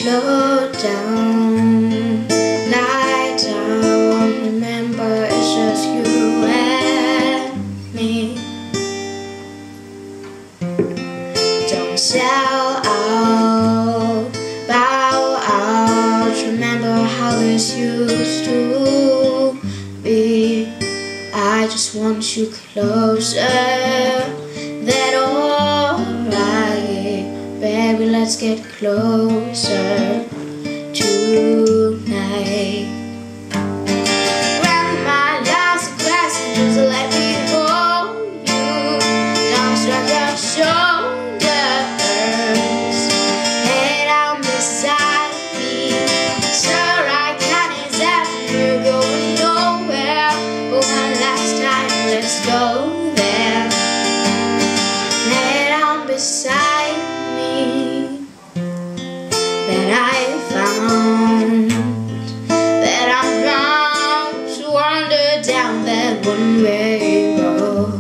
Slow down, lie down. Remember, it's just you and me. Don't sell out, bow out. Remember how this used to be. I just want you closer. That alright, baby, let's get closer tonight. Grandma loves the question, just let me hold you. Don't shrug your shoulders. Lay down beside me. Sure, I can accept you're going nowhere, but one last time, let's go there. Lay down beside me. That I found that I'm bound to wander down that one-way road.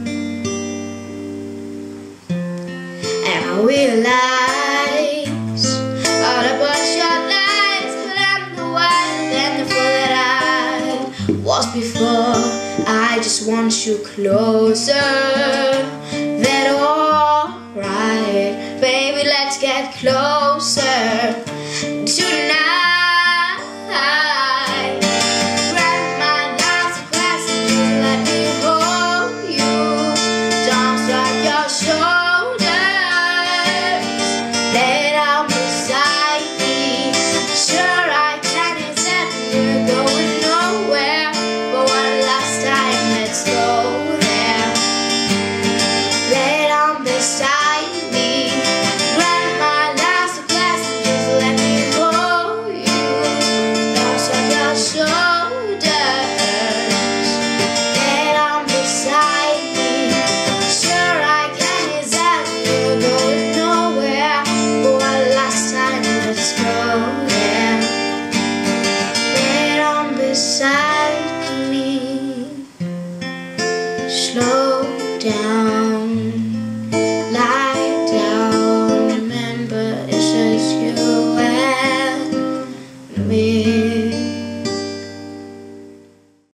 And I realize all the bloodshot lights and the wild and the fool that I was before. I just want you closer. That alright, baby, let's get closer tonight. Grandma loves the question, just let me hold you. Don't shrug your shoulders. Lay down beside me. Sure, I can accept you're going nowhere, but one last time, let's go there. Lay down beside me. Grandma loves the question, just let me hold you. Don't shrug your shoulders. Lay down beside me. Sure, I can accept you're going nowhere, but one last time, let's go there. Lay down beside me. Slow down.